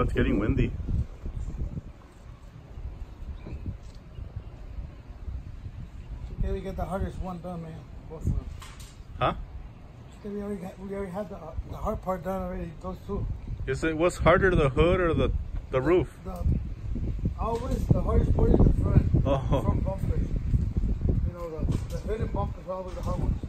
it's getting windy. Okay, we get the hardest one done, man. Both of them. Huh? We already had the hard part done already. Those two. Is it what's harder, the hood or the roof? Always the hardest part is the front. Oh. Front bumpers. You know, the hood and bumpers are always the hard ones.